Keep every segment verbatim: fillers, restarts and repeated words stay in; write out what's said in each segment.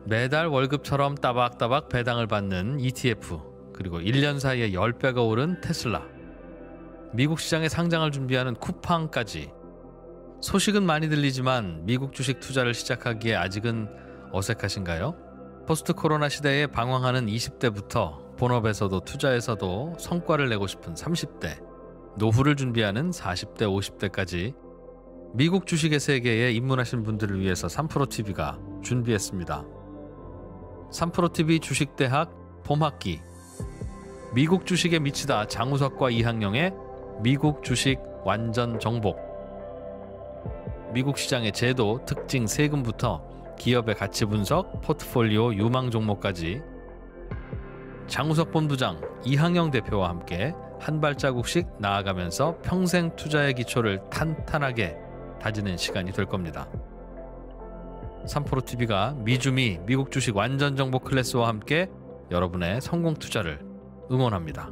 매달 월급처럼 따박따박 배당을 받는 이티에프, 그리고 일 년 사이에 십 배가 오른 테슬라, 미국 시장에 상장을 준비하는 쿠팡까지. 소식은 많이 들리지만 미국 주식 투자를 시작하기에 아직은 어색하신가요? 포스트 코로나 시대에 방황하는 이십 대부터 본업에서도 투자에서도 성과를 내고 싶은 삼십 대, 노후를 준비하는 사십 대, 오십 대까지 미국 주식의 세계에 입문하신 분들을 위해서 삼프로티비가 준비했습니다. 삼프로티비 주식대학 봄학기, 미국 주식에 미치다 장우석과 이항영의 미국 주식 완전 정복. 미국 시장의 제도, 특징, 세금부터 기업의 가치 분석, 포트폴리오 유망 종목까지 장우석 본부장, 이항영 대표와 함께 한 발자국씩 나아가면서 평생 투자의 기초를 탄탄하게 다지는 시간이 될 겁니다. 삼프로티비가 미주미 미국 주식 완전 정복 클래스와 함께 여러분의 성공 투자를 응원합니다.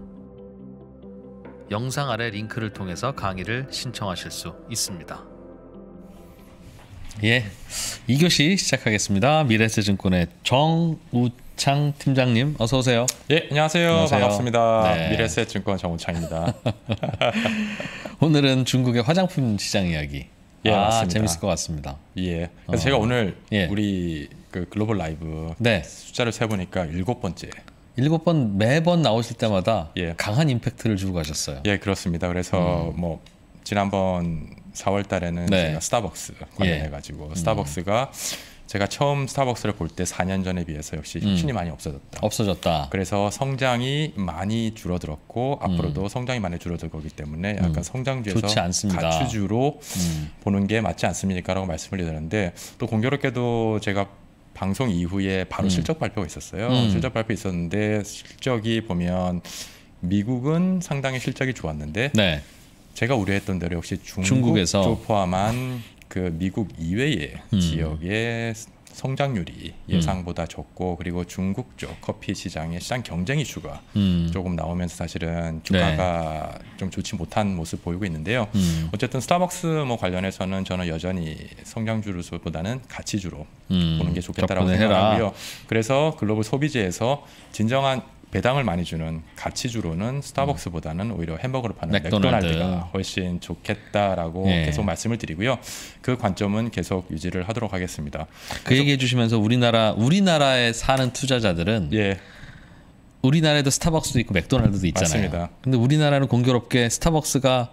영상 아래 링크를 통해서 강의를 신청하실 수 있습니다. 예, 이 교시 시작하겠습니다. 미래에셋증권의 정우창 팀장님, 어서 오세요. 예, 안녕하세요. 안녕하세요. 반갑습니다. 네. 미래에셋증권 정우창입니다. 오늘은 중국의 화장품 시장 이야기. 예, 아, 맞습니다. 재밌을 것 같습니다. 예. 그래서 어. 제가 오늘 예. 우리 그 글로벌 라이브 네. 숫자를 세보니까 일곱 번째. 일곱 번 매번 나오실 때마다 예. 강한 임팩트를 주고 가셨어요. 예, 그렇습니다. 그래서 음. 뭐 지난번 사월 달에는 네. 제가 스타벅스 관련해가지고 예. 스타벅스가 제가 처음 스타벅스를 볼 때 사 년 전에 비해서 역시 혁신이 음. 많이 없어졌다. 없어졌다. 그래서 성장이 많이 줄어들었고 음. 앞으로도 성장이 많이 줄어들 거기 때문에 약간 음. 성장주에서 좋지 않습니다. 가추주로 음. 보는 게 맞지 않습니까라고 말씀을 드렸는데, 또 공교롭게도 제가 방송 이후에 바로 음. 실적 발표가 있었어요. 음. 실적 발표 있었는데 실적이 보면 미국은 상당히 실적이 좋았는데 네. 제가 우려했던 대로 역시 중국 중국에서 쪽 포함한 그 미국 이외의 음. 지역의 성장률이 예상보다 적고, 그리고 중국 쪽 커피 시장의 시장 경쟁 이슈가 음. 조금 나오면서 사실은 주가가 네. 좀 좋지 못한 모습 보이고 있는데요. 음. 어쨌든 스타벅스 뭐 관련해서는 저는 여전히 성장주로보다는 가치주로 음. 보는 게 좋겠다라고 접근을 생각하고요. 해라. 그래서 글로벌 소비재에서 진정한 배당을 많이 주는 가치주로는 스타벅스보다는 오히려 햄버거를 파는 맥도날드. 맥도날드가 훨씬 좋겠다라고 예. 계속 말씀을 드리고요. 그 관점은 계속 유지를 하도록 하겠습니다. 그 얘기해 주시면서 우리나라 우리나라에 사는 투자자들은 예, 우리나라에도 스타벅스도 있고 맥도날드도 있잖아요. 맞습니다. 근데 우리나라는 공교롭게 스타벅스가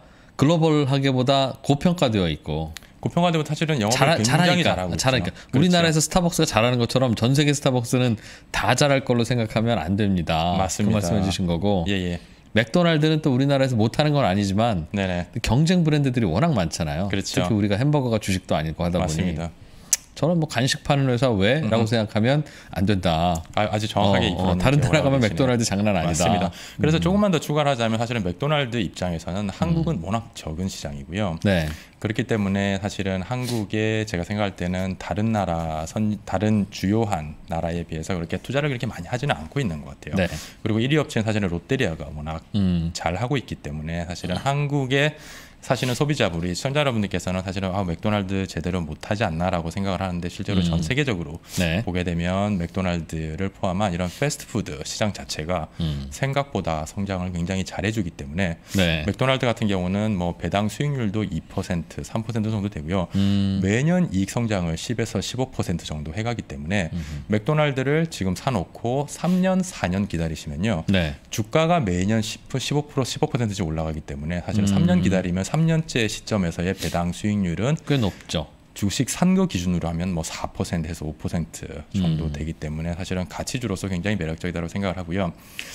글로벌하게보다 고평가되어 있고 고평가되고 사실은 영업을 잘, 굉장히 잘하니까, 잘하고 있죠. 잘하니까. 그렇죠. 우리나라에서 스타벅스가 잘하는 것처럼 전 세계 스타벅스는 다 잘할 걸로 생각하면 안 됩니다. 맞습니다. 그 말씀해 주신 거고. 예, 예. 맥도날드는 또 우리나라에서 못하는 건 아니지만 네네. 경쟁 브랜드들이 워낙 많잖아요. 그렇죠. 특히 우리가 햄버거가 주식도 아니고 하다 맞습니다. 보니 저는 뭐 간식 파는 회사 왜? 라고 생각하면 안 된다. 아, 아주 정확하게 어, 어, 다른 나라 가면 맥도날드 장난 아니다. 맞습니다. 그래서 음. 조금만 더 추가를 하자면 사실은 맥도날드 입장에서는 한국은 음. 워낙 적은 시장이고요. 네. 그렇기 때문에 사실은 한국에 제가 생각할 때는 다른 나라, 선, 다른 주요한 나라에 비해서 그렇게 투자를 그렇게 많이 하지는 않고 있는 것 같아요. 네. 그리고 일 위 업체는 사실은 롯데리아가 워낙 음. 잘 하고 있기 때문에 사실은 한국의 사실은 소비자분, 우리 시청자 여러분들께서는 사실은 아, 맥도날드 제대로 못하지 않나라고 생각을 하는데 실제로 음. 전 세계적으로 네. 보게 되면 맥도날드를 포함한 이런 패스트푸드 시장 자체가 음. 생각보다 성장을 굉장히 잘해주기 때문에 네. 맥도날드 같은 경우는 뭐 배당 수익률도 이 퍼센트, 삼 퍼센트 정도 되고요. 음. 매년 이익 성장을 십에서 십오 퍼센트 정도 해가기 때문에 음흠. 맥도날드를 지금 사놓고 삼 년, 사 년 기다리시면요. 네. 주가가 주가가 매년 십, 십오 퍼센트, 십오 퍼센트씩 올라가기 때문에 사실 음. 삼 년 기다리면 삼 년째 시점에서의 배당 수익률은 꽤 높죠. 주식 산 거 기준으로 하면 뭐 사 퍼센트에서 오 퍼센트 정도 음. 되기 때문에 사실은 가치주로서 굉장히 매력적이라고 생각을 하고요.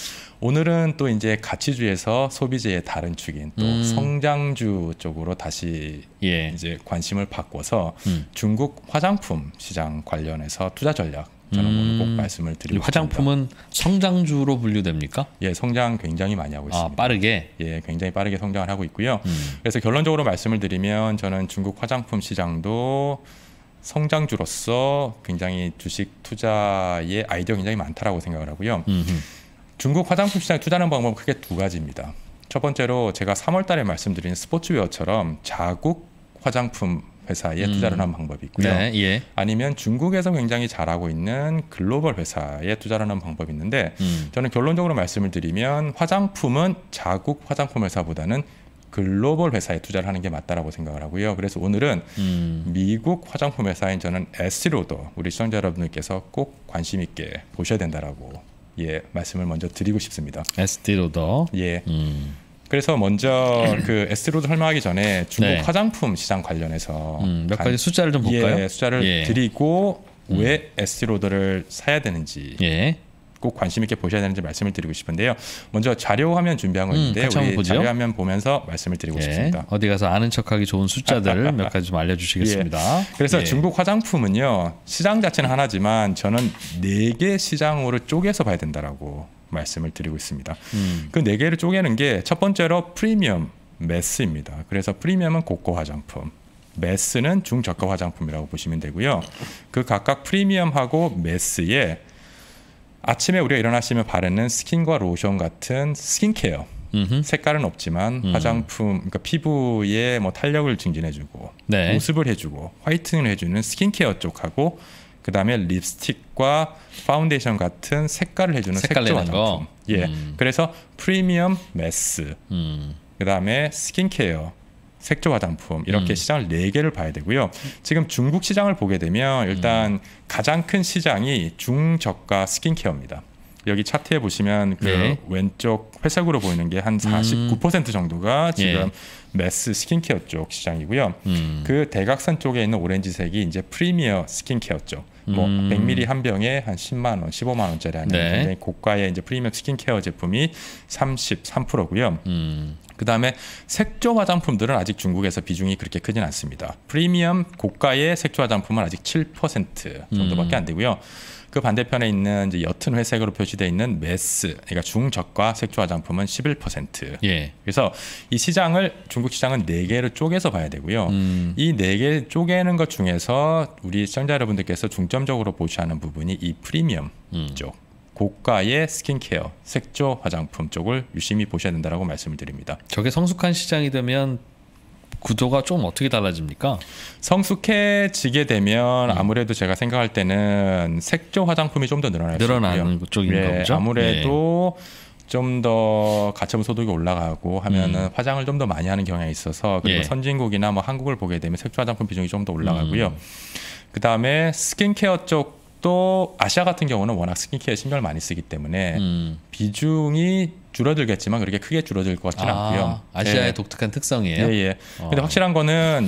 오늘은 또 이제 가치주에서 소비재의 다른 축인 또 음. 성장주 쪽으로 다시 예. 이제 관심을 바꿔서 음. 중국 화장품 시장 관련해서 투자 전략 저는 음. 오늘 꼭 말씀을 이 드리고 화장품은 성장주로 분류됩니까? 싶습니다. 예, 성장 굉장히 많이 하고 있습니다. 아, 빠르게. 예, 굉장히 빠르게 성장을 하고 있고요. 음. 그래서 결론적으로 말씀을 드리면 저는 중국 화장품 시장도 성장주로서 굉장히 주식 투자의 아이디어 굉장히 많다라고 생각을 하고요. 음흠. 중국 화장품 시장에 투자하는 방법은 크게 두 가지입니다. 첫 번째로 제가 삼월 달에 말씀드린 스포츠웨어처럼 자국 화장품 회사에 음. 투자를 하는 방법이 있고요. 네, 예. 아니면 중국에서 굉장히 잘하고 있는 글로벌 회사에 투자를 하는 방법이 있는데 음. 저는 결론적으로 말씀을 드리면 화장품은 자국 화장품 회사보다는 글로벌 회사에 투자를 하는 게 맞다라고 생각을 하고요. 그래서 오늘은 음. 미국 화장품 회사인 저는 에스티로더 우리 시청자 여러분들께서 꼭 관심 있게 보셔야 된다라고 예 말씀을 먼저 드리고 싶습니다. 에스티로더. 예. 음. 그래서 먼저 그 에스티로더 설명하기 전에 중국 네. 화장품 시장 관련해서 음, 몇 간- 가지 숫자를 좀 볼까요? 예, 숫자를 예. 드리고 왜 에스티로더를 사야 되는지 예. 꼭 관심 있게 보셔야 되는지 말씀을 드리고 싶은데요. 먼저 자료 화면 준비한 거 음, 있는데 같이 한번 우리 보죠. 자료 화면 보면서 말씀을 드리고 예. 싶습니다. 어디 가서 아는 척하기 좋은 숫자들 몇 가지 좀 알려주시겠습니다. 그래서 예. 중국 화장품은요 시장 자체는 하나지만 저는 네 개 시장으로 쪼개서 봐야 된다라고 말씀을 드리고 있습니다. 음. 그 네 개를 쪼개는 게 첫 번째로 프리미엄 매스입니다. 그래서 프리미엄은 고가 화장품, 매스는 중저가 화장품이라고 보시면 되고요. 그 각각 프리미엄하고 매스에 아침에 우리가 일어나시면 바르는 스킨과 로션 같은 스킨케어, 음흠. 색깔은 없지만 음. 화장품, 그러니까 피부에 뭐 탄력을 증진해주고 네. 보습을 해주고 화이트닝을 해주는 스킨케어 쪽하고 그 다음에 립스틱과 파운데이션 같은 색깔을 해주는 색깔 색조 내는 화장품. 거? 예, 음. 그래서 프리미엄 매스, 음. 그 다음에 스킨케어, 색조 화장품 이렇게 음. 시장을 네 개를 봐야 되고요. 지금 중국 시장을 보게 되면 일단 음. 가장 큰 시장이 중저가 스킨케어입니다. 여기 차트에 보시면 그 네. 왼쪽 회색으로 보이는 게 한 사십구 퍼센트 정도가 지금 예. 매스 스킨케어 쪽 시장이고요. 음. 그 대각선 쪽에 있는 오렌지색이 이제 프리미어 스킨케어 쪽. 뭐 음. 백 밀리리터 한 병에 한 십만 원, 십오만 원짜리 하는 네. 굉장히 고가의 이제 프리미엄 스킨케어 제품이 삼십삼 퍼센트고요. 음. 그 다음에 색조 화장품들은 아직 중국에서 비중이 그렇게 크진 않습니다. 프리미엄 고가의 색조 화장품은 아직 칠 퍼센트 정도밖에 음. 안 되고요. 그 반대편에 있는 이제 옅은 회색으로 표시되어 있는 매스, 그러니까 중저가 색조 화장품은 십일 퍼센트. 예. 그래서 이 시장을 중국 시장은 네 개로 쪼개서 봐야 되고요. 음. 이 네 개 쪼개는 것 중에서 우리 시청자 여러분들께서 중점적으로 보셔야 하는 부분이 이 프리미엄 음. 쪽. 고가의 스킨케어, 색조 화장품 쪽을 유심히 보셔야 된다라고 말씀을 드립니다. 저게 성숙한 시장이 되면 구도가 좀 어떻게 달라집니까? 성숙해지게 되면 음. 아무래도 제가 생각할 때는 색조 화장품이 좀 더 늘어날 수 있고요. 늘어나는 쪽인 예, 거죠? 아무래도 좀 더 가처분 소득이 올라가고 하면은 음. 화장을 좀 더 많이 하는 경향이 있어서 그리고 예. 선진국이나 뭐 한국을 보게 되면 색조 화장품 비중이 좀 더 올라가고요. 음. 그 다음에 스킨케어 쪽도 아시아 같은 경우는 워낙 스킨케어에 신경을 많이 쓰기 때문에 음. 비중이 줄어들겠지만 그렇게 크게 줄어들 것 같지는 않고요. 아, 아시아의 예. 독특한 특성이에요. 예, 예. 어. 근데 확실한 거는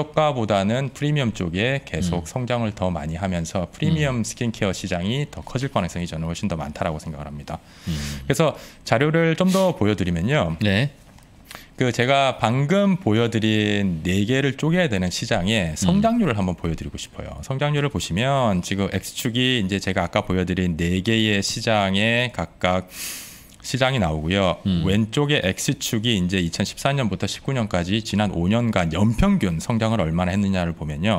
중저가보다는 프리미엄 쪽에 계속 음. 성장을 더 많이 하면서 프리미엄 스킨케어 시장이 더 커질 가능성이 저는 훨씬 더 많다라고 생각을 합니다. 음. 그래서 자료를 좀 더 보여드리면요. 네. 그 제가 방금 보여드린 네 개를 쪼개야 되는 시장의 성장률을 한번 보여드리고 싶어요. 성장률을 보시면 지금 X축이 이제 제가 아까 보여드린 네 개의 시장에 각각 시장이 나오고요. 음. 왼쪽에 X축이 이제 이천십사 년부터 십구 년까지 지난 오 년간 연평균 성장을 얼마나 했느냐를 보면요.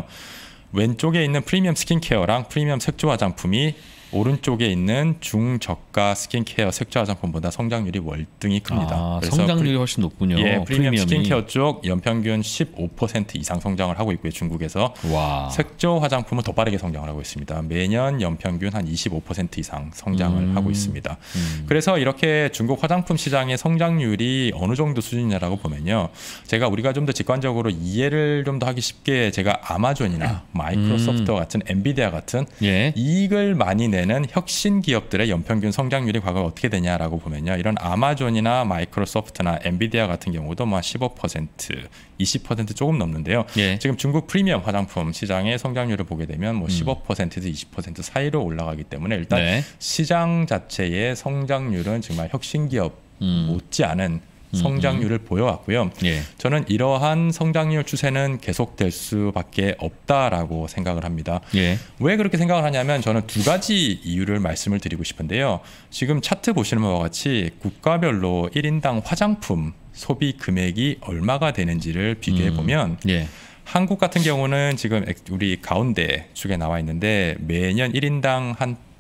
왼쪽에 있는 프리미엄 스킨케어랑 프리미엄 색조 화장품이 오른쪽에 있는 중저가 스킨케어 색조 화장품보다 성장률이 월등히 큽니다. 아, 그래서 성장률이 훨씬 높군요. 예, 프리미엄 프리미엄이. 스킨케어 쪽 연평균 십오 퍼센트 이상 성장을 하고 있고요. 중국에서. 와. 색조 화장품은 더 빠르게 성장을 하고 있습니다. 매년 연평균 한 이십오 퍼센트 이상 성장을 음. 하고 있습니다. 음. 그래서 이렇게 중국 화장품 시장의 성장률이 어느 정도 수준이냐라고 보면요. 제가 우리가 좀 더 직관적으로 이해를 좀 더 하기 쉽게 제가 아마존이나 마이크로소프트와 같은 엔비디아 같은 예. 이익을 많이 내는 혁신 기업들의 연평균 성장률이 과거 어떻게 되냐라고 보면요. 이런 아마존이나 마이크로소프트나 엔비디아 같은 경우도 뭐 십오 퍼센트, 이십 퍼센트 조금 넘는데요. 예. 지금 중국 프리미엄 화장품 시장의 성장률을 보게 되면 뭐 음. 십오 퍼센트에서 이십 퍼센트 사이로 올라가기 때문에 일단 네. 시장 자체의 성장률은 정말 혁신 기업 음. 못지않은 성장률을 보여왔고요. 예. 저는 이러한 성장률 추세는 계속될 수밖에 없다라고 생각을 합니다. 예. 왜 그렇게 생각을 하냐면 저는 두 가지 이유를 말씀을 드리고 싶은데요. 지금 차트 보시는 바와 같이 국가별로 일 인당 화장품 소비 금액이 얼마가 되는지를 비교해 보면 음. 예. 한국 같은 경우는 지금 우리 가운데 축에 나와 있는데 매년 일 인당 한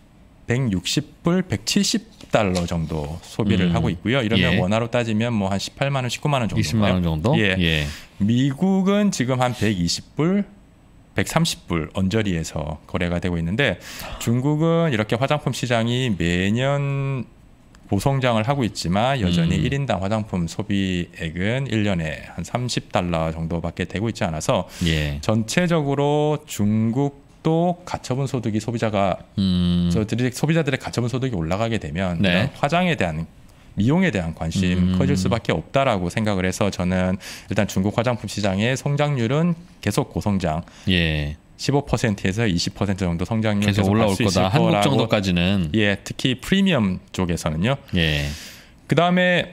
백육십 불, 백칠십 달러 정도 소비를 음. 하고 있고요. 이러면 예. 원화로 따지면 뭐 한 십팔만 원, 십구만 원 정도. 이십만 원 정도? 예. 예. 미국은 지금 한 백이십 불, 백삼십 불 언저리에서 거래가 되고 있는데 중국은 이렇게 화장품 시장이 매년 고성장을 하고 있지만 여전히 음. 일 인당 화장품 소비액은 일 년에 한 삼십 달러 정도밖에 되고 있지 않아서 예. 전체적으로 중국도 가처분 소득이 소비자가 음. 저들이 소비자들의 가처분 소득이 올라가게 되면 네. 이런 화장에 대한 미용에 대한 관심 음. 커질 수밖에 없다라고 생각을 해서 저는 일단 중국 화장품 시장의 성장률은 계속 고성장 예. 십오 퍼센트에서 이십 퍼센트 정도 성장률 계속 계속 올라올 갈 수 있을 거다. 한국 거라고. 정도까지는. 예, 특히 프리미엄 쪽에서는요. 예. 그 다음에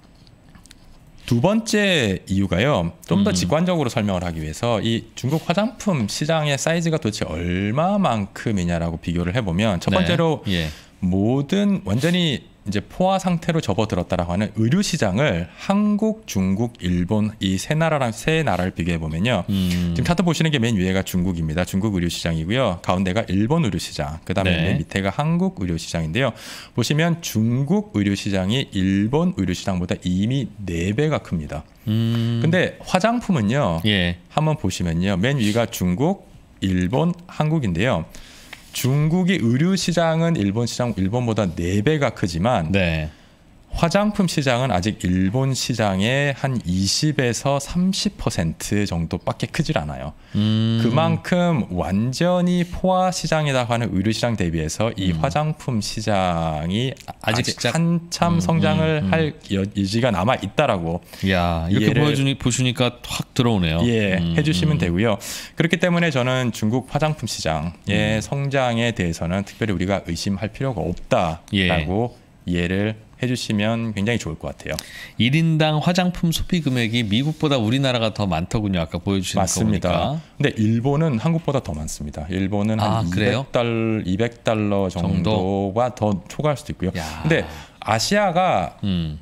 두 번째 이유가요. 좀 더 음. 직관적으로 설명을 하기 위해서 이 중국 화장품 시장의 사이즈가 도대체 얼마만큼이냐라고 비교를 해보면 첫 네. 번째로 예. 모든 완전히 이제 포화 상태로 접어들었다라고 하는 의류 시장을 한국, 중국, 일본 이 세 나라랑 세 나라를 비교해 보면요. 음. 지금 차트 보시는 게 맨 위에가 중국입니다. 중국 의류 시장이고요. 가운데가 일본 의류 시장. 그다음에 네. 맨 밑에가 한국 의류 시장인데요. 보시면 중국 의류 시장이 일본 의류 시장보다 이미 네 배가 큽니다. 음. 근데 화장품은요. 예. 한번 보시면요. 맨 위가 중국, 일본, 한국인데요. 중국이 의류 시장은 일본 시장 일본보다 네 배가 크지만 네. 화장품 시장은 아직 일본 시장의 한 이십에서 삼십 퍼센트 정도밖에 크질 않아요. 음. 그만큼 완전히 포화 시장이라고 하는 의류 시장 대비해서 이 음. 화장품 시장이 아직 아직, 시작- 한참 음, 성장을 음, 음. 할 여- 여지가 남아 있다라고 야, 이렇게 이해를- 보여주니 보시니까 확 들어오네요. 예, 음, 해주시면 음. 되고요. 그렇기 때문에 저는 중국 화장품 시장의 음. 성장에 대해서는 특별히 우리가 의심할 필요가 없다라고 예. 이해를 해주시면 굉장히 좋을 것 같아요. 일 인당 화장품 소비 금액이 미국보다 우리나라가 더 많더군요. 아까 보여주신 거 맞습니다. 보니까. 근데 일본은 한국보다 더 많습니다. 일본은 아, 한 그래요? 이백 달러, 이백 달러 정도가 더 초과할 수도 있고요. 야. 근데 아시아가 음.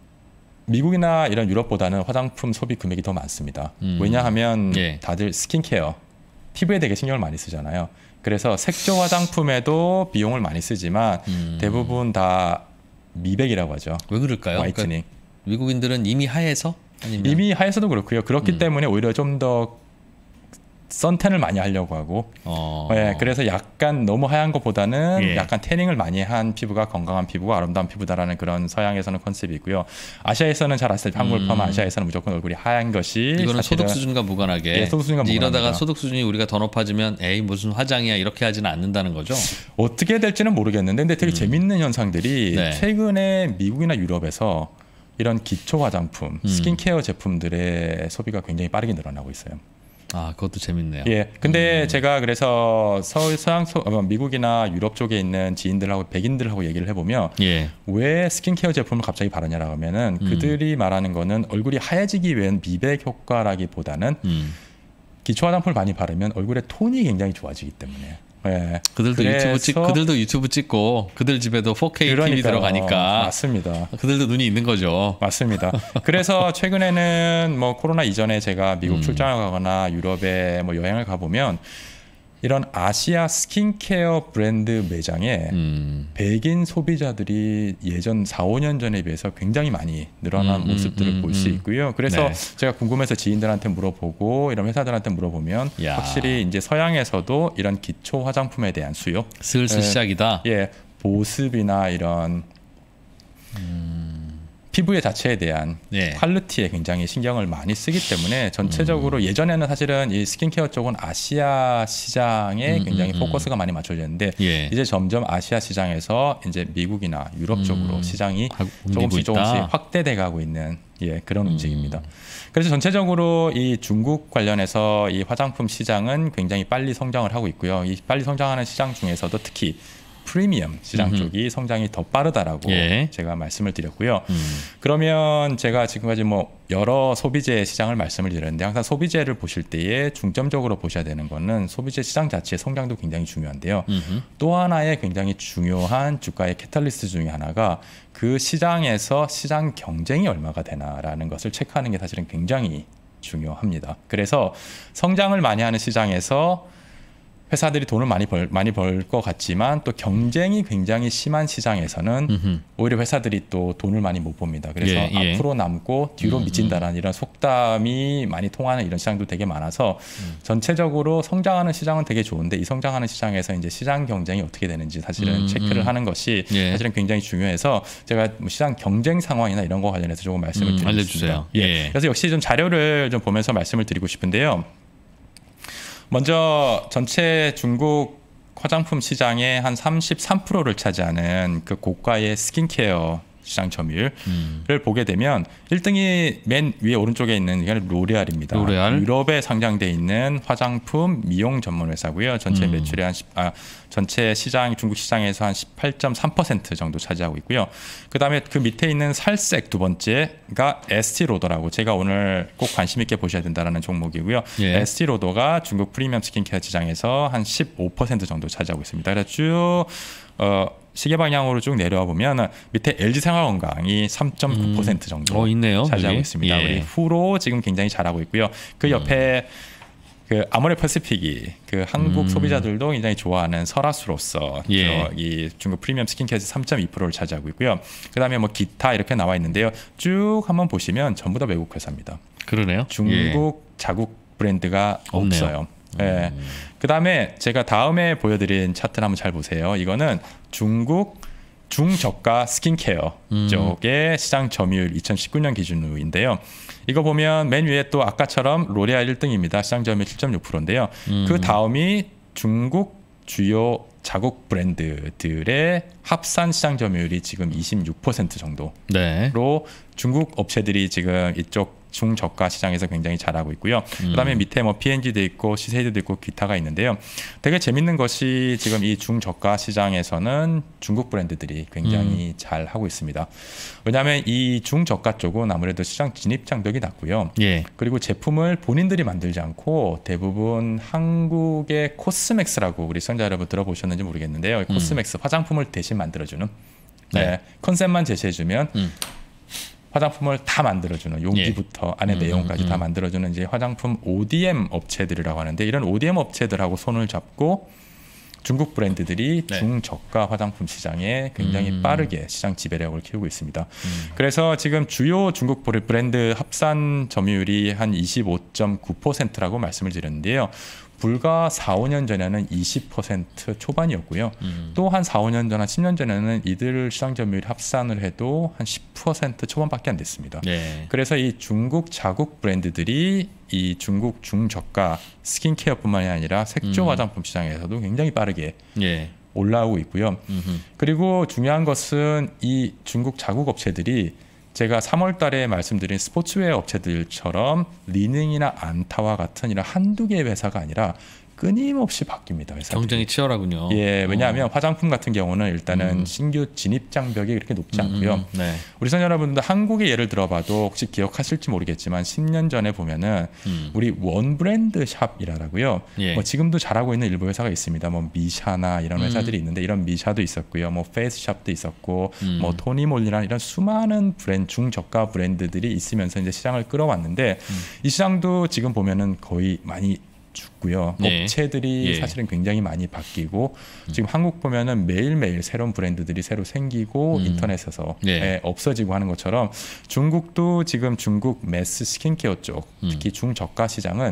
미국이나 이런 유럽보다는 화장품 소비 금액이 더 많습니다. 음. 왜냐하면 예. 다들 스킨케어, 피부에 되게 신경을 많이 쓰잖아요. 그래서 색조 화장품에도 비용을 많이 쓰지만 음. 대부분 다 미백이라고 하죠. 왜 그럴까요? 화이트닝. 그러니까 미국인들은 이미 하얘서 아니면 이미 하에서도 그렇고요. 그렇기 음. 때문에 오히려 좀 더 선텐을 많이 하려고 하고 어. 예, 그래서 약간 너무 하얀 것보다는 예. 약간 태닝을 많이 한 피부가 건강한 피부가 아름다운 피부다라는 그런 서양에서는 컨셉이 있고요. 아시아에서는 잘 아시다시피 한국을 음. 포함한 아시아에서는 무조건 얼굴이 하얀 것이 이거는 사실은 소득 수준과 무관하게 예, 소득 수준과 이제 이러다가 무관합니다. 소득 수준이 우리가 더 높아지면 에이 무슨 화장이야 이렇게 하지는 않는다는 거죠. 어떻게 될지는 모르겠는데 근데 되게 음. 재밌는 현상들이 네. 최근에 미국이나 유럽에서 이런 기초 화장품, 음. 스킨케어 제품들의 소비가 굉장히 빠르게 늘어나고 있어요. 아 그것도 재밌네요. 예. 근데 음. 제가 그래서 서, 서양 소, 어, 미국이나 유럽 쪽에 있는 지인들하고 백인들하고 얘기를 해보면 예. 왜 스킨케어 제품을 갑자기 바르냐라고 하면은 음. 그들이 말하는 거는 얼굴이 하얘지기 위한 미백 효과라기보다는 음. 기초 화장품을 많이 바르면 얼굴의 톤이 굉장히 좋아지기 때문에. 예. 그들도 유튜브 찍 그래서 그들도 유튜브 찍고 그들 집에도 포케이 티비 그러니까요. 들어가니까 맞습니다. 그들도 눈이 있는 거죠. 맞습니다. 그래서 최근에는 뭐 코로나 이전에 제가 미국 음. 출장을 가거나 유럽에 뭐 여행을 가보면 이런 아시아 스킨케어 브랜드 매장에 음. 백인 소비자들이 예전 사, 오 년 전에 비해서 굉장히 많이 늘어난 음, 음, 모습들을 음, 볼 수 음. 있고요. 그래서 네. 제가 궁금해서 지인들한테 물어보고 이런 회사들한테 물어보면 야. 확실히 이제 서양에서도 이런 기초 화장품에 대한 수요, 슬슬 예. 시작이다. 예, 보습이나 이런 피부의 자체에 대한 예. 퀄리티에 굉장히 신경을 많이 쓰기 때문에 전체적으로 예전에는 사실은 이 스킨케어 쪽은 아시아 시장에 음, 굉장히 음, 음. 포커스가 많이 맞춰졌는데 예. 이제 점점 아시아 시장에서 이제 미국이나 유럽 쪽으로 음. 시장이 하- 옮기고 조금씩 있다. 조금씩 확대돼 가고 있는 예, 그런 음. 움직임입니다. 그래서 전체적으로 이 중국 관련해서 이 화장품 시장은 굉장히 빨리 성장을 하고 있고요. 이 빨리 성장하는 시장 중에서도 특히 프리미엄 시장 음흠. 쪽이 성장이 더 빠르다라고 예. 제가 말씀을 드렸고요. 음. 그러면 제가 지금까지 뭐 여러 소비재 시장을 말씀을 드렸는데 항상 소비재를 보실 때에 중점적으로 보셔야 되는 거는 소비재 시장 자체의 성장도 굉장히 중요한데요. 음흠. 또 하나의 굉장히 중요한 주가의 캐탈리스트 중에 하나가 그 시장에서 시장 경쟁이 얼마가 되나라는 것을 체크하는 게 사실은 굉장히 중요합니다. 그래서 성장을 많이 하는 시장에서 회사들이 돈을 많이 벌 많이 벌 것 같지만 또 경쟁이 굉장히 심한 시장에서는 음흠. 오히려 회사들이 또 돈을 많이 못 법니다. 그래서 예, 예. 앞으로 남고 뒤로 음, 미친다라는 이런 속담이 많이 통하는 이런 시장도 되게 많아서 음. 전체적으로 성장하는 시장은 되게 좋은데 이 성장하는 시장에서 이제 시장 경쟁이 어떻게 되는지 사실은 음, 체크를 음. 하는 것이 예. 사실은 굉장히 중요해서 제가 뭐 시장 경쟁 상황이나 이런 거 관련해서 조금 말씀을 음, 드리겠습니다. 알려주세요. 예. 그래서 역시 좀 자료를 좀 보면서 말씀을 드리고 싶은데요. 먼저 전체 중국 화장품 시장의 한 삼십삼 퍼센트를 차지하는 그 고가의 스킨케어 시장 점유율을 음. 보게 되면 일 등이 맨 위에 오른쪽에 있는 게 로레알입니다. 로레알. 유럽에 상장돼 있는 화장품 미용 전문 회사고요. 전체 음. 매출의 한 십, 아, 전체 시장 중국 시장에서 한 십팔 점 삼 퍼센트 정도 차지하고 있고요. 그다음에 그 밑에 있는 살색 두 번째가 에스티로더라고 제가 오늘 꼭 관심 있게 보셔야 된다라는 종목이고요. 예. 에스티로더가 중국 프리미엄 스킨케어 시장에서 한 십오 퍼센트 정도 차지하고 있습니다. 그래서 쭉 어, 시계 방향으로 쭉 내려와 보면 밑에 엘지생활건강이 삼 점 구 퍼센트 정도 어, 있네요, 차지하고 여기. 있습니다. 예. 우리 후로 지금 굉장히 잘하고 있고요. 그 옆에 그 아모레 퍼시픽이 그 한국 음. 소비자들도 굉장히 좋아하는 설화수로서 예. 이 중국 프리미엄 스킨케어에서 삼 점 이 퍼센트를 차지하고 있고요. 그다음에 뭐 기타 이렇게 나와 있는데요. 쭉 한번 보시면 전부 다 외국 회사입니다. 그러네요. 중국 예. 자국 브랜드가 없네요. 없어요. 예. 음. 그다음에 제가 다음에 보여드린 차트를 한번 잘 보세요. 이거는 중국 중저가 스킨케어 음. 쪽의 시장 점유율 이천십구 년 기준으로인데요. 이거 보면 맨 위에 또 아까처럼 로레알 일 등입니다. 시장 점유율 칠 점 육 퍼센트인데요. 음. 그 다음이 중국 주요 자국 브랜드들의 합산 시장 점유율이 지금 이십육 퍼센트 정도로 네. 중국 업체들이 지금 이쪽 중저가 시장에서 굉장히 잘하고 있고요. 음. 그다음에 밑에 뭐 피엔지도 있고 시세이드도 있고 기타가 있는데요. 되게 재밌는 것이 지금 이 중저가 시장에서는 중국 브랜드들이 굉장히 음. 잘 하고 있습니다. 왜냐하면 이 중저가 쪽은 아무래도 시장 진입 장벽이 낮고요. 예. 그리고 제품을 본인들이 만들지 않고 대부분 한국의 코스맥스라고 우리 시청자 여러분 들어보셨는지 모르겠는데요. 코스맥스 음. 화장품을 대신 만들어주는 네. 네. 컨셉만 제시해주면 음. 화장품을 다 만들어주는 용기부터 예. 안에 음, 내용까지 음. 다 만들어주는 이제 화장품 오디엠 업체들이라고 하는데 이런 오디엠 업체들하고 손을 잡고 중국 브랜드들이 네. 중저가 화장품 시장에 굉장히 음. 빠르게 시장 지배력을 키우고 있습니다. 음. 그래서 지금 주요 중국 브랜드 합산 점유율이 한 이십오 점 구 퍼센트라고 말씀을 드렸는데요. 불과 사, 오 년 전에는 이십 퍼센트 초반이었고요. 음. 또 한 사, 오 년 전, 한 십 년 전에는 이들 시장 점유율 합산을 해도 한 십 퍼센트 초반밖에 안 됐습니다. 네. 그래서 이 중국 자국 브랜드들이 이 중국 중저가 스킨케어뿐만이 아니라 색조 음. 화장품 시장에서도 굉장히 빠르게 네. 올라오고 있고요. 음흠. 그리고 중요한 것은 이 중국 자국 업체들이 제가 삼월 달에 말씀드린 스포츠웨어 업체들처럼 리닝이나 안타와 같은 이런 한두 개의 회사가 아니라 끊임없이 바뀝니다. 회사들이. 경쟁이 치열하군요. 예, 왜냐하면 어. 화장품 같은 경우는 일단은 음. 신규 진입 장벽이 그렇게 높지 않고요. 음, 네. 우리 시청자 여러분들 한국의 예를 들어봐도 혹시 기억하실지 모르겠지만 십 년 전에 보면은 음. 우리 원 브랜드 샵이라고요. 예. 뭐 지금도 잘하고 있는 일부 회사가 있습니다. 뭐 미샤나 이런 회사들이 음. 있는데 이런 미샤도 있었고요. 뭐 페이스샵도 있었고, 음. 뭐 토니몰리나 이런 수많은 브랜드 중저가 브랜드들이 있으면서 이제 시장을 끌어왔는데 음. 이 시장도 지금 보면은 거의 많이 죽고요. 네. 업체들이 예. 사실은 굉장히 많이 바뀌고 음. 지금 한국 보면은 매일매일 새로운 브랜드들이 새로 생기고 음. 인터넷에서 네. 없어지고 하는 것처럼 중국도 지금 중국 매스 스킨케어 쪽 특히 음. 중저가 시장은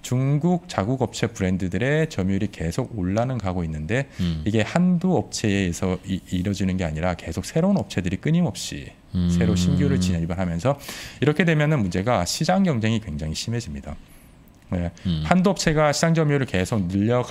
중국 자국 업체 브랜드들의 점유율이 계속 올라는 가고 있는데 음. 이게 한두 업체에 의해서 이, 이뤄지는 게 아니라 계속 새로운 업체들이 끊임없이 음. 새로 신규를 진입을 하면서 이렇게 되면은 문제가 시장 경쟁이 굉장히 심해집니다. 네. 음. 한두 업체가 시장 점유율을 계속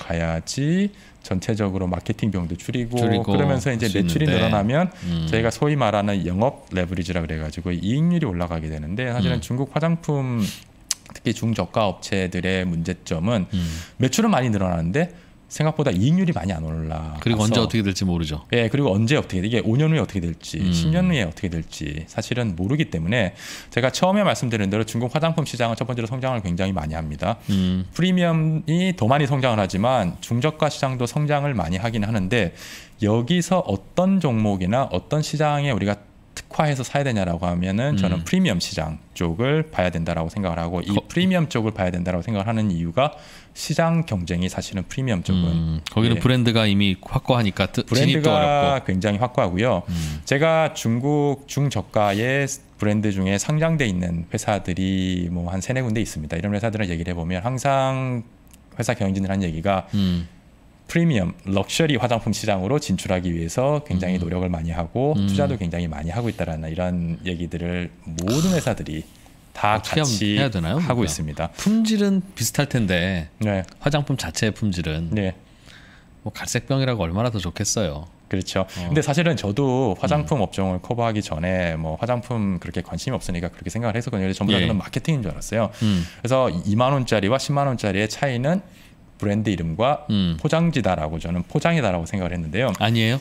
늘려가야지 전체적으로 마케팅 비용도 줄이고, 줄이고 그러면서 이제 매출이 있는데. 늘어나면 음. 저희가 소위 말하는 영업 레버리지라 그래가지고 이익률이 올라가게 되는데 사실은 음. 중국 화장품 특히 중저가 업체들의 문제점은 음. 매출은 많이 늘어나는데 생각보다 이익률이 많이 안 올라. 그리고 언제 어떻게 될지 모르죠. 예, 그리고 언제 어떻게 이게 오 년 후에 어떻게 될지, 음. 십 년 후에 어떻게 될지 사실은 모르기 때문에 제가 처음에 말씀드린 대로 중국 화장품 시장은 첫 번째로 성장을 굉장히 많이 합니다. 음. 프리미엄이 더 많이 성장을 하지만 중저가 시장도 성장을 많이 하긴 하는데 여기서 어떤 종목이나 어떤 시장에 우리가 고객화해서 사야 되냐라고 하면은 저는 음. 프리미엄 시장 쪽을 봐야 된다라고 생각을 하고 이 거, 프리미엄 쪽을 봐야 된다라고 생각을 하는 이유가 시장 경쟁이 사실은 프리미엄 쪽은 음, 거기는 예, 브랜드가 이미 확고하니까 뜨, 진입도 브랜드가 어렵고. 굉장히 확고하고요. 음. 제가 중국 중저가의 브랜드 중에 상장돼 있는 회사들이 뭐 한 세네 군데 있습니다. 이런 회사들을 얘기를 해보면 항상 회사 경영진들 하는 얘기가 음. 프리미엄, 럭셔리 화장품 시장으로 진출하기 위해서 굉장히 음. 노력을 많이 하고 음. 투자도 굉장히 많이 하고 있다라는 이런 얘기들을 모든 회사들이 다 어떻게 같이 해야 되나요, 하고 그러니까? 있습니다. 품질은 비슷할 텐데 네, 화장품 자체의 품질은 네, 뭐 갈색병이라고 얼마나 더 좋겠어요. 그렇죠. 어. 근데 사실은 저도 화장품 음. 업종을 커버하기 전에 뭐 화장품 그렇게 관심이 없으니까 그렇게 생각을 했었거든요. 전부 다 예. 저는 마케팅인 줄 알았어요. 음. 그래서 이만 원짜리와 십만 원짜리의 차이는 브랜드 이름과 음. 포장지다라고 저는 포장이다라고 생각을 했는데요. 아니에요?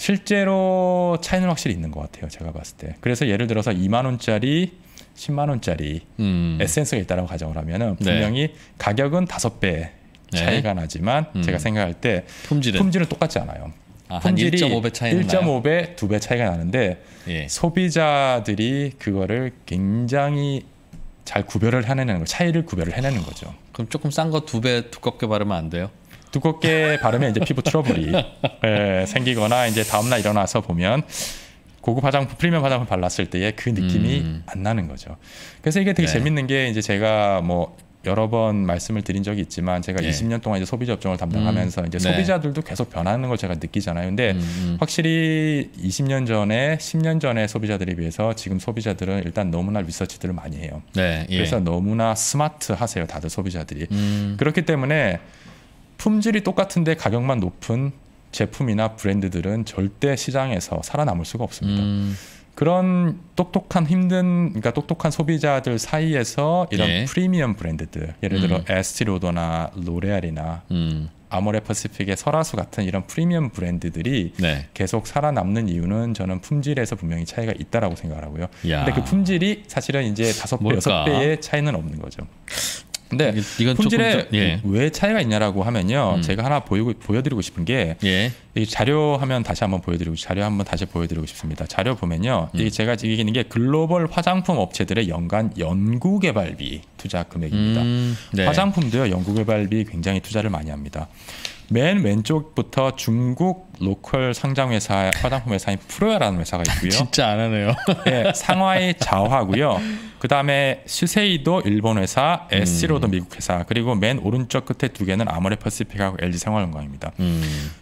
실제로 차이는 확실히 있는 것 같아요. 제가 봤을 때. 그래서 예를 들어서 이만 원짜리, 십만 원짜리 음. 에센스가 있다라고 가정을 하면은 네. 분명히 가격은 다섯 배 차이가 네. 나지만 음. 제가 생각할 때 품질은, 품질은 똑같지 않아요. 아, 한 품질이 일 점 오 배 차이는 일 점 나요? 오 배, 두 배 차이가 나는데 예. 소비자들이 그거를 굉장히 잘 구별을 해내는 거, 차이를 구별을 해내는 거죠. 그럼 조금 싼 거 두 배 두껍게 바르면 안 돼요? 두껍게 바르면 이제 피부 트러블이 예, 생기거나 이제 다음날 일어나서 보면 고급 화장품, 프리미엄 화장품 발랐을 때의 그 느낌이 음. 안 나는 거죠. 그래서 이게 되게 네. 재밌는 게 이제 제가 뭐 여러 번 말씀을 드린 적이 있지만 제가 네. 이십 년 동안 이제 소비자 업종을 담당하면서 음. 이제 네. 소비자들도 계속 변하는 걸 제가 느끼잖아요. 근데 음, 음. 확실히 이십 년 전에, 십 년 전에 소비자들에 비해서 지금 소비자들은 일단 너무나 리서치들을 많이 해요. 네. 예. 그래서 너무나 스마트하세요, 다들 소비자들이. 음. 그렇기 때문에 품질이 똑같은데 가격만 높은 제품이나 브랜드들은 절대 시장에서 살아남을 수가 없습니다. 음. 그런 똑똑한 힘든, 그러니까 똑똑한 소비자들 사이에서 이런 예. 프리미엄 브랜드들, 예를 들어 음. 에스티로더나 로레알이나 음. 아모레퍼시픽의 설화수 같은 이런 프리미엄 브랜드들이 네. 계속 살아남는 이유는 저는 품질에서 분명히 차이가 있다라고 생각하고요. 야. 근데 그 품질이 사실은 이제 다섯 배, 뭘까? 여섯 배의 차이는 없는 거죠. 근데 이건 품질에 조금 좀, 예. 왜 차이가 있냐라고 하면요, 음. 제가 하나 보이고, 보여드리고 싶은 게 예. 이 자료 화면 다시 한번 보여드리고 자료 한번 다시 보여드리고 싶습니다. 자료 보면요, 음. 이게 제가 얘기하는 게 글로벌 화장품 업체들의 연간 연구개발비 투자 금액입니다. 음. 네. 화장품도요, 연구개발비 굉장히 투자를 많이 합니다. 맨 왼쪽부터 중국 로컬 상장회사 화장품 회사인 프로야라는 회사가 있고요. 진짜 안 하네요. 네, 상하이 자오하고요. 그 다음에 시세이도 일본 회사, 에스티로더 음. 미국 회사, 그리고 맨 오른쪽 끝에 두 개는 아모레퍼시픽하고 엘지생활건강입니다. 음.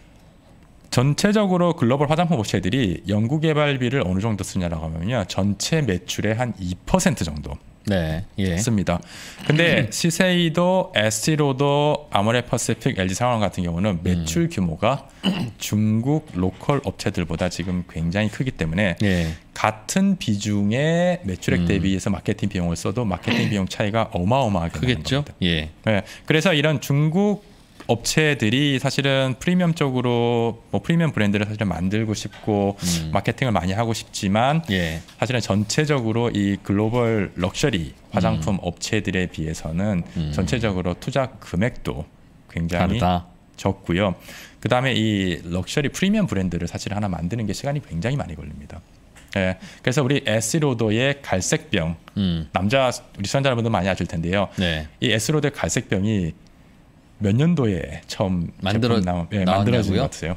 전체적으로 글로벌 화장품 업체들이 연구개발비를 어느 정도 쓰냐라고 하면요, 전체 매출의 한 이 퍼센트 정도 네. 예. 씁니다. 근데 시세이도, 에스티로더, 아모레퍼시픽, 엘지생활건강 같은 경우는 매출 규모가 중국 로컬 업체들보다 지금 굉장히 크기 때문에 예. 같은 비중의 매출액 음. 대비해서 마케팅 비용을 써도 마케팅 비용 차이가 어마어마하게 나는 크겠죠? 겁니다. 예. 네, 그래서 이런 중국 업체들이 사실은 프리미엄 쪽으로 뭐 프리미엄 브랜드를 사실은 만들고 싶고 음. 마케팅을 많이 하고 싶지만 예. 사실은 전체적으로 이 글로벌 럭셔리 화장품 업체들에 비해서는 음. 전체적으로 투자 금액도 굉장히 다르다. 적고요. 그 다음에 이 럭셔리 프리미엄 브랜드를 사실 하나 만드는 게 시간이 굉장히 많이 걸립니다. 예, 그래서 우리 에스로더의 갈색병, 음. 남자 우리 시청자분들 많이 아실 텐데요. 네. 이 에스로더의 갈색병이 몇 년도에 처음 만들어- 제품 나온, 예, 나왔냐고요? 만들어진 것 같아요.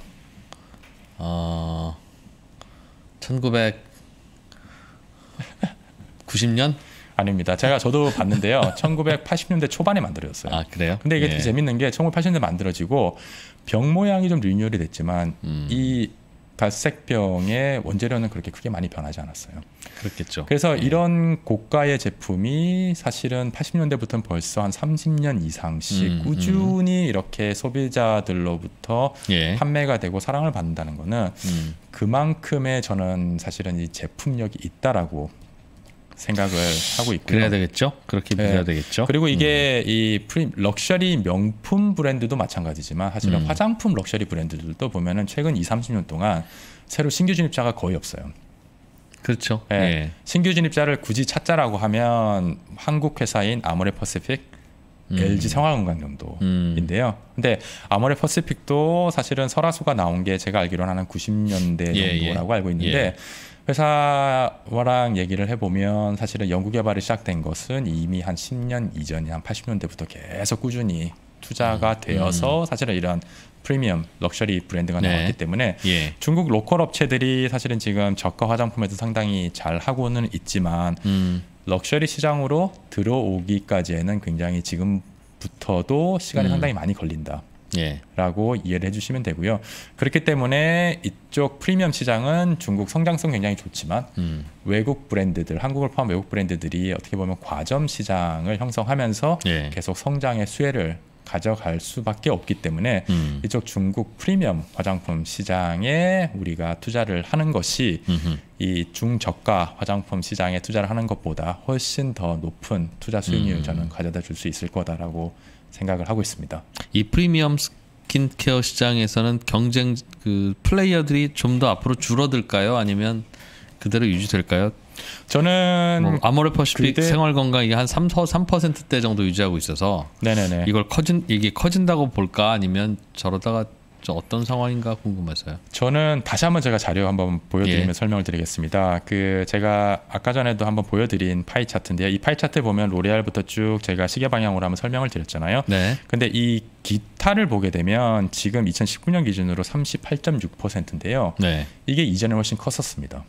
어. 천구백구십 년? 아닙니다. 제가 저도 봤는데요. 천구백팔십 년대 초반에 만들어졌어요. 아, 그래요? 근데 이게 예. 되게 재밌는 게 천구백팔십 년대 만들어지고 병 모양이 좀 리뉴얼이 됐지만 음. 이 갈색병의 원재료는 그렇게 크게 많이 변하지 않았어요. 그렇겠죠. 그래서 이런 고가의 제품이 사실은 팔십 년대부터는 벌써 한 삼십 년 이상씩 음, 꾸준히 이렇게 소비자들로부터 예. 판매가 되고 사랑을 받는다는 거는 음. 그만큼의 저는 사실은 이 제품력이 있다라고 생각을 하고 있고요. 그래야 되겠죠? 그렇게 네. 믿어야 되겠죠? 그리고 이게 이 프리 럭셔리 명품 브랜드도 마찬가지지만 사실은 음. 화장품 럭셔리 브랜드들도 보면은 최근 이삼십 년 동안 새로 신규 진입자가 거의 없어요. 그렇죠. 네. 예. 신규 진입자를 굳이 찾자라고 하면 한국 회사인 아모레퍼시픽, 음. 엘지 생활건강 정도인데요. 음. 근데 아모레 퍼시픽도 사실은 설화수가 나온 게 제가 알기로는 한 구십 년대 예, 정도라고 예. 알고 있는데 예. 회사와랑 얘기를 해보면 사실은 연구 개발이 시작된 것은 이미 한 십 년 이전이 한 팔십 년대부터 계속 꾸준히 투자가 음. 되어서 음. 사실은 이런 프리미엄 럭셔리 브랜드가 네. 나왔기 때문에 예. 중국 로컬 업체들이 사실은 지금 저가 화장품에도 상당히 잘 하고는 있지만 음. 럭셔리 시장으로 들어오기까지에는 굉장히 지금부터도 시간이 음. 상당히 많이 걸린다. 예. 라고 이해를 해주시면 되고요. 그렇기 때문에 이쪽 프리미엄 시장은 중국 성장성 굉장히 좋지만 음. 외국 브랜드들, 한국을 포함한 외국 브랜드들이 어떻게 보면 과점 시장을 형성하면서 예. 계속 성장의 수혜를 가져갈 수밖에 없기 때문에 음. 이쪽 중국 프리미엄 화장품 시장에 우리가 투자를 하는 것이 음흠. 이 중저가 화장품 시장에 투자를 하는 것보다 훨씬 더 높은 투자 수익률을 음. 저는 가져다 줄 수 있을 거다라고 생각을 하고 있습니다. 이 프리미엄 스킨케어 시장에서는 경쟁 그 플레이어들이 좀 더 앞으로 줄어들까요? 아니면 그대로 유지될까요? 저는 뭐 아모레 퍼시픽 그대- 생활 건강 이게 한 삼 퍼센트대 정도 유지하고 있어서 네네네. 이걸 커진 이게 커진다고 볼까 아니면 저러다가 저 어떤 상황인가 궁금해서요. 저는 다시 한번 제가 자료 한번 보여드리면 예. 설명을 드리겠습니다. 그 제가 아까 전에도 한번 보여드린 파이 차트인데요. 이 파이 차트 보면 로레알부터 쭉 제가 시계 방향으로 한번 설명을 드렸잖아요. 네. 근데 이 기타를 보게 되면 지금 이천십구 년 기준으로 삼십팔 점 육 퍼센트인데요. 네. 이게 이전에 훨씬 컸었습니다.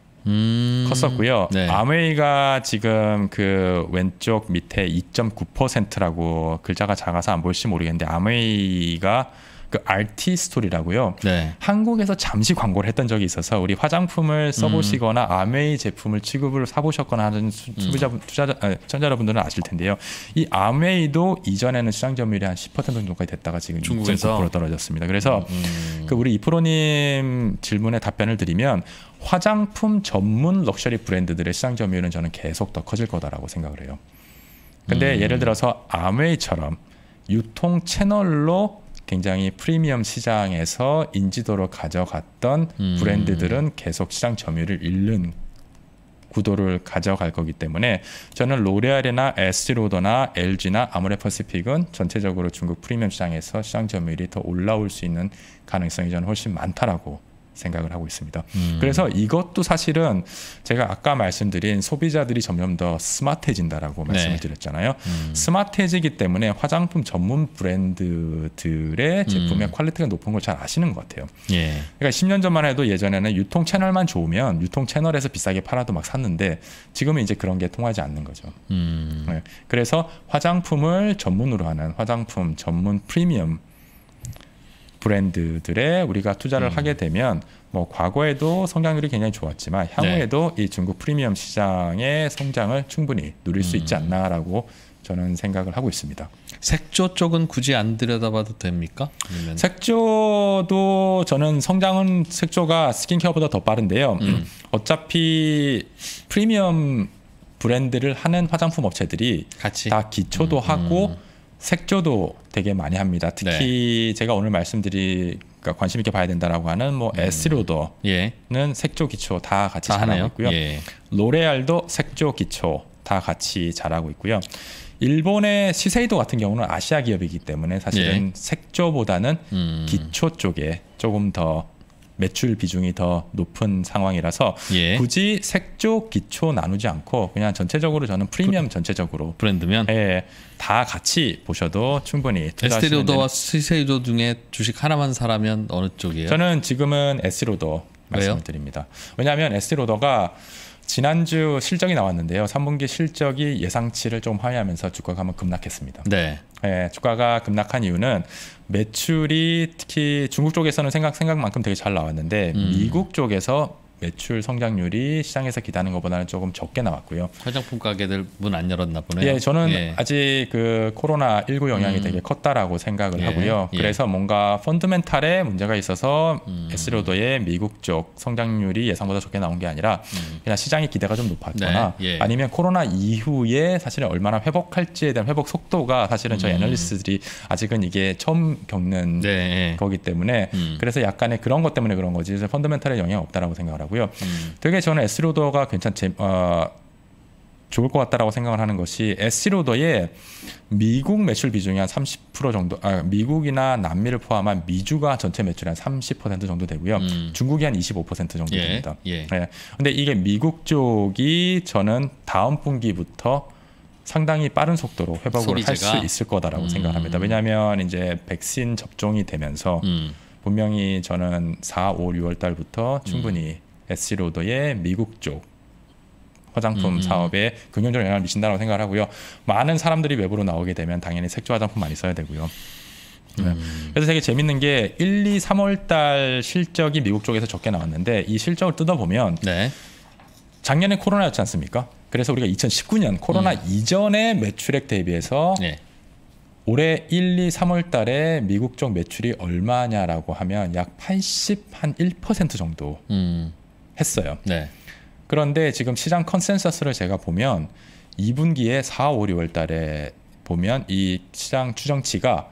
음. 컸었고요. 네. 아메이가 지금 그 왼쪽 밑에 이 점 구 퍼센트라고 글자가 작아서 안 보일지 모르겠는데 아메이가 그 알티 스토리라고요. 네. 한국에서 잠시 광고를 했던 적이 있어서 우리 화장품을 써보시거나 아메이 제품을 취급을 사보셨거나 하는 수, 소비자 투자자 아, 청자자분들은 아실 텐데요. 이 아메이도 이전에는 시장 점유율이 한 십 퍼센트 정도까지 됐다가 지금 중국에서? 이 점 구 퍼센트 떨어졌습니다. 그래서 음. 그 우리 이프로님 질문에 답변을 드리면 화장품 전문 럭셔리 브랜드들의 시장 점유율은 저는 계속 더 커질 거다라고 생각을 해요. 근데 음. 예를 들어서 아메이처럼 유통 채널로 굉장히 프리미엄 시장에서 인지도를 가져갔던 음. 브랜드들은 계속 시장 점유율을 잃는 구도를 가져갈 거기 때문에 저는 로레알이나 에스티로더나 엘지나 아모레 퍼시픽은 전체적으로 중국 프리미엄 시장에서 시장 점유율이 더 올라올 수 있는 가능성이 저는 훨씬 많다라고 생각을 하고 있습니다. 음. 그래서 이것도 사실은 제가 아까 말씀드린 소비자들이 점점 더 스마트해진다라고 네. 말씀을 드렸잖아요. 음. 스마트해지기 때문에 화장품 전문 브랜드들의 제품의 음. 퀄리티가 높은 걸 잘 아시는 것 같아요. 예. 그러니까 십 년 전만 해도 예전에는 유통 채널만 좋으면 유통 채널에서 비싸게 팔아도 막 샀는데 지금은 이제 그런 게 통하지 않는 거죠. 음. 네. 그래서 화장품을 전문으로 하는 화장품 전문 프리미엄 브랜드들에 우리가 투자를 음. 하게 되면 뭐 과거에도 성장률이 굉장히 좋았지만 향후에도 이 중국 프리미엄 시장의 성장을 충분히 누릴 수 있지 음. 않나라고 저는 생각을 하고 있습니다. 색조 쪽은 굳이 안 들여다봐도 됩니까? 아니면 색조도 저는 성장은 색조가 스킨케어보다 더 빠른데요. 음. 어차피 프리미엄 브랜드를 하는 화장품 업체들이 같이 다 기초도 음, 하고 음. 색조도 되게 많이 합니다. 특히 제가 오늘 말씀드리 그러니까 관심 있게 봐야 된다라고 하는 뭐 음. 에스티로더는 예. 색조 기초 다 같이 다 잘하고 하네요. 있고요. 예. 로레알도 색조 기초 다 같이 잘하고 있고요. 일본의 시세이도 같은 경우는 아시아 기업이기 때문에 사실은 예. 색조보다는 음. 기초 쪽에 조금 더 매출 비중이 더 높은 상황이라서 예. 굳이 색조 기초 나누지 않고 그냥 전체적으로 저는 프리미엄 전체적으로 브랜드면 예, 다 같이 보셔도 충분히 투자하시는 에스테리오더와 데는 시세이도 중에 주식 하나만 사라면 어느 쪽이에요? 저는 지금은 에스티로더 말씀을 왜요? 드립니다. 왜냐하면 에스티로더가 지난주 실적이 나왔는데요. 삼 분기 실적이 예상치를 좀 하회하면서 주가가 한번 급락했습니다. 네. 예, 주가가 급락한 이유는 매출이 특히 중국 쪽에서는 생각 생각만큼 되게 잘 나왔는데 음. 미국 쪽에서 매출 성장률이 시장에서 기대하는 것보다는 조금 적게 나왔고요. 화장품 가게들 문 안 열었나 보네요. 예, 저는 예. 아직 그 코로나 십구 영향이 음. 되게 컸다라고 생각을 예, 하고요. 예. 그래서 뭔가 펀드멘탈에 문제가 있어서 음. 에스로더의 미국 쪽 성장률이 예상보다 적게 나온 게 아니라 음. 그냥 시장의 기대가 좀 높았거나 네, 예. 아니면 코로나 이후에 사실은 얼마나 회복할지에 대한 회복 속도가 사실은 저희 음. 애널리스트들이 아직은 이게 처음 겪는 네. 예. 거기 때문에 음. 그래서 약간의 그런 것 때문에 그런 거지. 그래서 펀드멘탈에 영향 없다라고 생각을 하고요. 음. 되게 저는 에스로더가 괜찮 어, 좋을 것 같다라고 생각을 하는 것이 에스로더의 미국 매출 비중이 한 삼십 퍼센트 정도, 아, 미국이나 남미를 포함한 미주가 전체 매출의 한 삼십 퍼센트 정도 되고요. 음. 중국이 한 이십오 퍼센트 정도 예, 됩니다. 예. 네. 근데 이게 미국 쪽이 저는 다음 분기부터 상당히 빠른 속도로 회복을 할 수 있을 거다라고 음. 생각합니다. 왜냐하면 이제 백신 접종이 되면서 음. 분명히 저는 사, 오, 유월 달부터 충분히 음. 에스티로더의 미국 쪽 화장품 음. 사업에 긍정적인 영향을 미친다고 생각을 하고요. 많은 사람들이 외부로 나오게 되면 당연히 색조 화장품 많이 써야 되고요. 네. 음. 그래서 되게 재밌는 게 일, 이, 삼월 달 실적이 미국 쪽에서 적게 나왔는데 이 실적을 뜯어보면 네. 작년에 코로나였지 않습니까? 그래서 우리가 이천십구 년 코로나 음. 이전의 매출액 대비해서 네. 올해 일, 이, 삼월 달에 미국 쪽 매출이 얼마냐라고 하면 약 팔십일 퍼센트 정도 음. 했어요. 네. 그런데 지금 시장 컨센서스를 제가 보면 이 분기에 사, 오, 유월 달에 보면 이 시장 추정치가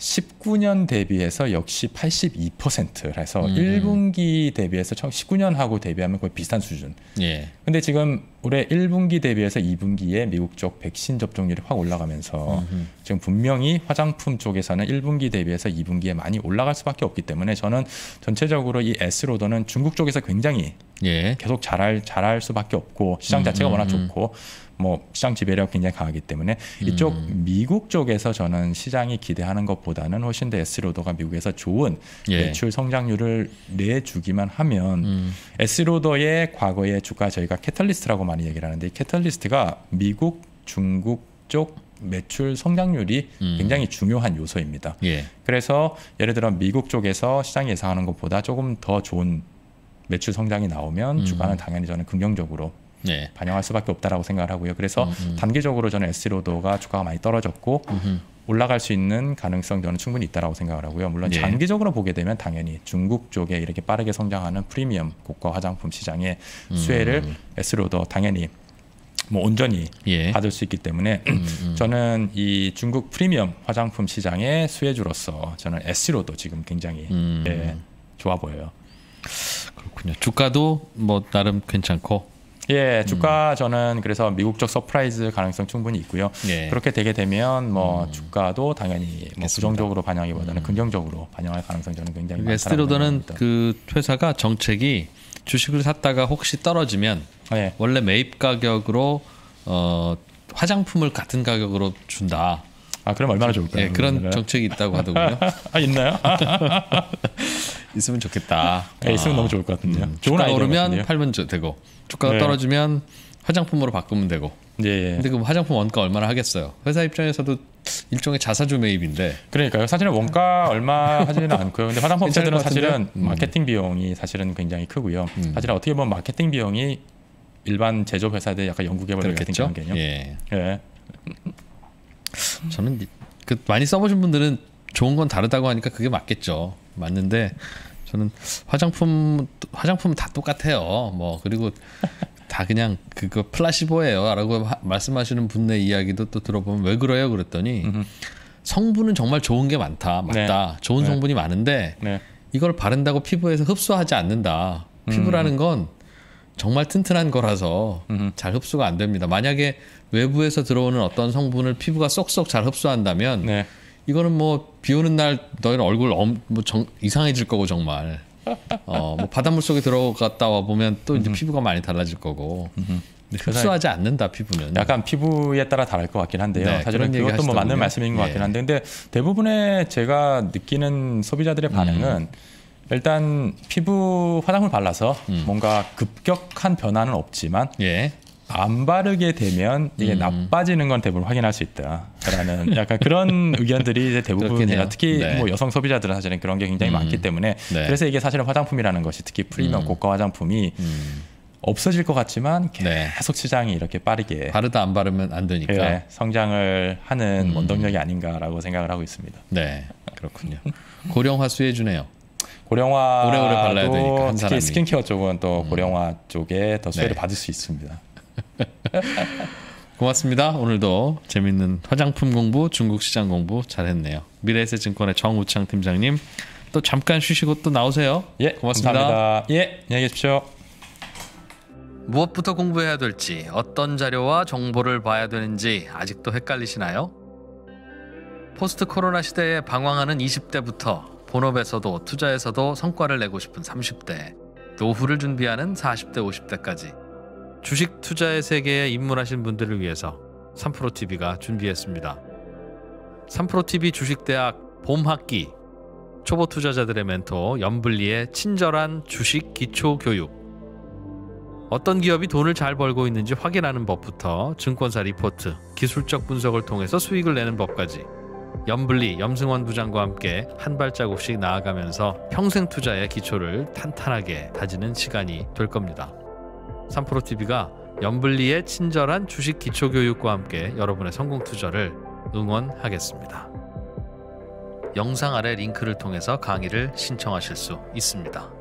십구 년 대비해서 역시 팔십이 퍼센트라서 음. 일 분기 대비해서 십구 년하고 대비하면 거의 비슷한 수준. 예. 근데 지금 올해 일 분기 대비해서 이 분기에 미국 쪽 백신 접종률이 확 올라가면서 음흠. 지금 분명히 화장품 쪽에서는 일 분기 대비해서 이 분기에 많이 올라갈 수밖에 없기 때문에 저는 전체적으로 이 에스로더는 중국 쪽에서 굉장히 예. 계속 잘할 잘할 수밖에 없고 시장 자체가 워낙 좋고 뭐 시장 지배력 굉장히 강하기 때문에 이쪽 음. 미국 쪽에서 저는 시장이 기대하는 것보다는 훨씬 더 에스로더가 미국에서 좋은 예. 매출 성장률을 내주기만 하면 음. 에스로더의 과거의 주가 저희가 캐탈리스트라고 많이 얘기를 하는데 이 캐탈리스트가 미국, 중국 쪽 매출 성장률이 음. 굉장히 중요한 요소입니다. 예. 그래서 예를 들어 미국 쪽에서 시장이 예상하는 것보다 조금 더 좋은 매출 성장이 나오면 음. 주가는 당연히 저는 긍정적으로 네. 반영할 수밖에 없다라고 생각을 하고요. 그래서 음흠. 단기적으로 저는 에스티로더가 주가가 많이 떨어졌고 음흠. 올라갈 수 있는 가능성 저는 충분히 있다라고 생각을 하고요. 물론 예. 장기적으로 보게 되면 당연히 중국 쪽에 이렇게 빠르게 성장하는 프리미엄 고가 화장품 시장의 음. 수혜를 에스티로더 당연히 뭐 온전히 예. 받을 수 있기 때문에 음음. 저는 이 중국 프리미엄 화장품 시장의 수혜주로서 저는 에스티로더 지금 굉장히 음. 예, 좋아 보여요. 그렇군요. 주가도 뭐 나름 괜찮고. 예, 주가 음. 저는 그래서 미국적 서프라이즈 가능성 충분히 있고요. 예. 그렇게 되게 되면 뭐 음. 주가도 당연히 뭐 부정적으로 반영하기보다는 음. 긍정적으로 반영할 가능성이 저는 굉장히 많다고 에스티로더는 그 회사가 정책이 주식을 샀다가 혹시 떨어지면 예. 원래 매입 가격으로 어, 화장품을 같은 가격으로 준다. 아, 그럼 얼마나 좋을까요? 예, 그런 그러면? 정책이 있다고 하더군요. 아, 있나요? 있으면 좋겠다. 예, 있으면 아. 너무 좋을 것 같은데요. 음, 좋은 주가가 오르면 같은데요? 팔면 되고 주가가 네. 떨어지면 화장품으로 바꾸면 되고. 예. 근데 그 화장품 원가 얼마나 하겠어요? 회사 입장에서도 일종의 자사주 매입인데. 그러니까요. 사실은 원가 얼마 하지는 않고요. 근데 화장품 업체들은 사실은 음. 마케팅 비용이 사실은 굉장히 크고요. 음. 사실 어떻게 보면 마케팅 비용이 일반 제조업 회사들 약간 연구개발 같은 그런 개념. 예. 예. 저는 그 많이 써보신 분들은 좋은 건 다르다고 하니까 그게 맞겠죠. 맞는데 저는 화장품 화장품 다 똑같아요. 뭐 그리고 다 그냥 그거 플라시보예요라고 말씀하시는 분의 이야기도 또 들어보면 왜 그래요? 그랬더니 음흠. 성분은 정말 좋은 게 많다. 맞다. 네. 좋은 네. 성분이 많은데 네. 이걸 바른다고 피부에서 흡수하지 않는다. 피부라는 건 정말 튼튼한 거라서 음흠. 잘 흡수가 안 됩니다. 만약에 외부에서 들어오는 어떤 성분을 피부가 쏙쏙 잘 흡수한다면 네. 이거는 뭐 비 오는 날 너희는 얼굴 엄, 뭐 정, 이상해질 거고 정말 어, 뭐 바닷물 속에 들어갔다 와 보면 또 이제 피부가 많이 달라질 거고 근데 흡수하지 않는다 피부는. 약간 피부에 따라 다를 것 같긴 한데요. 네, 사실은 그것도 뭐 맞는 말씀인 것 예. 같긴 한데 근데 대부분의 제가 느끼는 소비자들의 반응은 음. 일단 피부 화장품을 발라서 음. 뭔가 급격한 변화는 없지만 예. 안 바르게 되면 이게 음. 나빠지는 건 대부분 확인할 수 있다라는 약간 그런 의견들이 이제 대부분이라 특히 네. 뭐 여성 소비자들은 사실은 그런 게 굉장히 음. 많기 때문에 네. 그래서 이게 사실은 화장품이라는 것이 특히 프리미엄 음. 고가 화장품이 음. 없어질 것 같지만 계속 네. 시장이 이렇게 빠르게 바르다 안 바르면 안 되니까 네, 성장을 하는 음. 원동력이 아닌가라고 생각을 하고 있습니다. 네, 그렇군요. 고령화 수혜주네요. 고령화 오래오래 발라야 되니까 한 특히 사람이. 스킨케어 쪽은 또 음. 고령화 쪽에 더 수혜를 네. 받을 수 있습니다. 고맙습니다. 오늘도 재밌는 화장품 공부, 중국 시장 공부 잘했네요. 미래에셋증권의 정우창 팀장님 또 잠깐 쉬시고 또 나오세요. 예, 고맙습니다. 감사합니다. 예, 안녕히 계십시오. 무엇부터 공부해야 될지, 어떤 자료와 정보를 봐야 되는지 아직도 헷갈리시나요? 포스트 코로나 시대에 방황하는 이십 대부터 본업에서도 투자에서도 성과를 내고 싶은 삼십 대, 노후를 준비하는 사십 대, 오십 대까지 주식 투자의 세계에 입문하신 분들을 위해서 삼프로티비가 준비했습니다. 삼프로티비 주식대학 봄학기, 초보 투자자들의 멘토 염블리의 친절한 주식 기초 교육. 어떤 기업이 돈을 잘 벌고 있는지 확인하는 법부터 증권사 리포트, 기술적 분석을 통해서 수익을 내는 법까지 염블리, 염승원 부장과 함께 한 발자국씩 나아가면서 평생 투자의 기초를 탄탄하게 다지는 시간이 될 겁니다. 삼프로티비가 염블리의 친절한 주식 기초 교육과 함께 여러분의 성공 투자를 응원하겠습니다. 영상 아래 링크를 통해서 강의를 신청하실 수 있습니다.